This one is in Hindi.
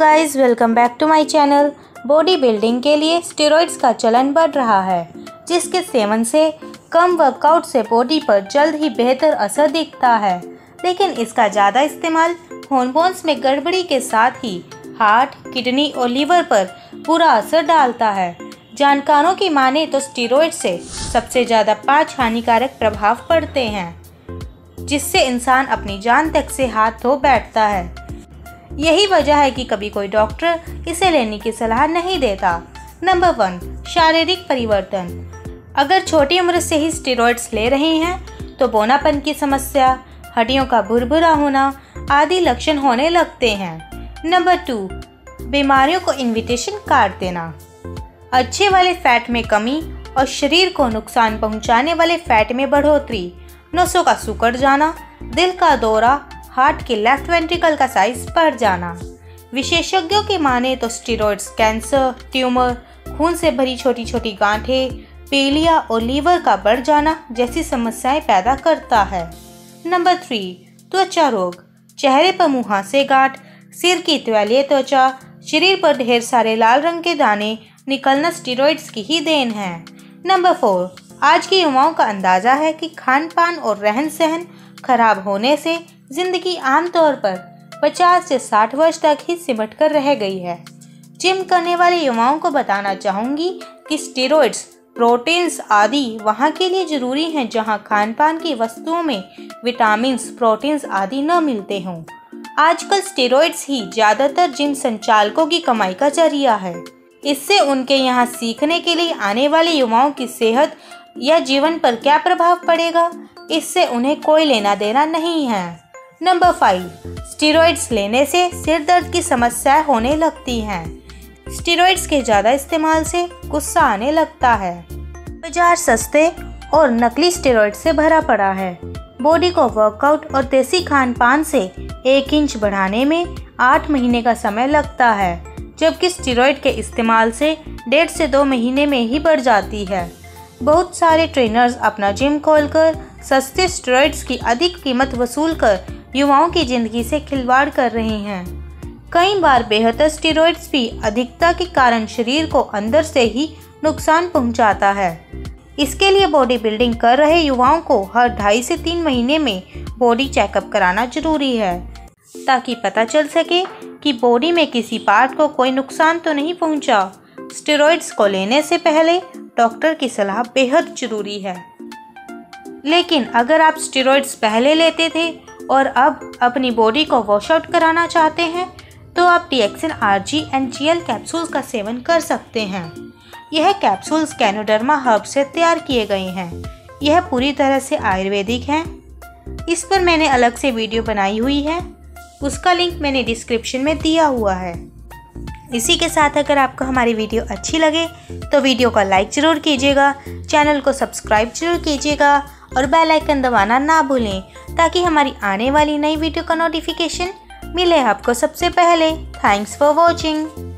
Guys, welcome back to my channel. Body building के लिए स्टेरॉइड्स का चलन बढ़ रहा है, जिसके सेवन से कम वर्कआउट से बॉडी पर जल्द ही बेहतर असर दिखता है। लेकिन इसका ज़्यादा इस्तेमाल हार्मोन्स में गड़बड़ी के साथ ही हार्ट, किडनी और लीवर पर बुरा असर डालता है। जानकारों की माने तो स्टेरॉइड से सबसे ज़्यादा 5 हानिकारक प्रभाव पड़ते हैं, जिससे इंसान अपनी जान तक से हाथ धो बैठता है। यही वजह है कि कभी कोई डॉक्टर इसे लेने की सलाह नहीं देता। नंबर 1, शारीरिक परिवर्तन। अगर छोटी उम्र से ही स्टेरॉइड्स ले रहे हैं तो बौनापन की समस्या, हड्डियों का भुरभुरा होना आदि लक्षण होने लगते हैं। नंबर 2, बीमारियों को इन्विटेशन कार्ड देना। अच्छे वाले फैट में कमी और शरीर को नुकसान पहुंचाने वाले फैट में बढ़ोतरी, नसों का सिकुड़ जाना, दिल का दौरा, हार्ट के लेफ्ट वेंट्रिकल का साइज बढ़ जाना। विशेषज्ञों की माने तो स्टेरॉइड्स कैंसर, ट्यूमर, खून से भरी छोटी छोटी गांठें, पीलिया और लीवर का बढ़ जाना जैसी समस्याएं पैदा करता है। नंबर 3, त्वचा रोग। चेहरे पर मुहासे गांठ, सिर की तैलीय त्वचा, शरीर पर ढेर सारे लाल रंग के दाने निकलना स्टेरॉइड्स की ही देन है। नंबर 4, आज के युवाओं का अंदाजा है कि खान पान और रहन सहन खराब होने से जिंदगी आमतौर पर 50 से 60 वर्ष तक ही सिमट कर रह गई है। जिम करने वाले युवाओं को बताना चाहूँगी कि स्टेरॉइड्स, प्रोटीन्स आदि वहाँ के लिए जरूरी हैं जहाँ खान पान की वस्तुओं में विटामिन्स, प्रोटीन्स आदि न मिलते हों। आजकल स्टेरॉइड्स ही ज़्यादातर जिम संचालकों की कमाई का जरिया है। इससे उनके यहाँ सीखने के लिए आने वाले युवाओं की सेहत या जीवन पर क्या प्रभाव पड़ेगा, इससे उन्हें कोई लेना देना नहीं है। नंबर 5, स्टेरॉइड्स लेने से सिर दर्द की समस्याएं होने लगती हैं। स्टेरॉइड्स के ज़्यादा इस्तेमाल से गुस्सा आने लगता है। बाजार सस्ते और नकली स्टेरॉइड से भरा पड़ा है। बॉडी को वर्कआउट और देसी खान पान से 1 इंच बढ़ाने में 8 महीने का समय लगता है, जबकि स्टेरॉइड के इस्तेमाल से 1.5 से 2 महीने में ही बढ़ जाती है। बहुत सारे ट्रेनर्स अपना जिम खोलकर सस्ते स्टेरॉइड्स की अधिक कीमत वसूल कर युवाओं की जिंदगी से खिलवाड़ कर रहे हैं। कई बार बेहतर स्टेरॉइड्स भी अधिकता के कारण शरीर को अंदर से ही नुकसान पहुंचाता है। इसके लिए बॉडी बिल्डिंग कर रहे युवाओं को हर 2.5 से 3 महीने में बॉडी चेकअप कराना जरूरी है, ताकि पता चल सके कि बॉडी में किसी पार्ट को कोई नुकसान तो नहीं पहुंचा। स्टेरॉइड्स को लेने से पहले डॉक्टर की सलाह बेहद जरूरी है। लेकिन अगर आप स्टेरॉइड्स पहले लेते थे और अब अपनी बॉडी को वॉश आउट कराना चाहते हैं तो आप टीएक्सिन आरजी एंड जीएल कैप्सूल्स का सेवन कर सकते हैं। यह कैप्सूल्स गैनोडर्मा हर्ब से तैयार किए गए हैं। यह पूरी तरह से आयुर्वेदिक हैं। इस पर मैंने अलग से वीडियो बनाई हुई है, उसका लिंक मैंने डिस्क्रिप्शन में दिया हुआ है। इसी के साथ अगर आपको हमारी वीडियो अच्छी लगे तो वीडियो को लाइक ज़रूर कीजिएगा, चैनल को सब्सक्राइब जरूर कीजिएगा और बेल आइकन दबाना ना भूलें, ताकि हमारी आने वाली नई वीडियो का नोटिफिकेशन मिले आपको सबसे पहले। Thanks for watching.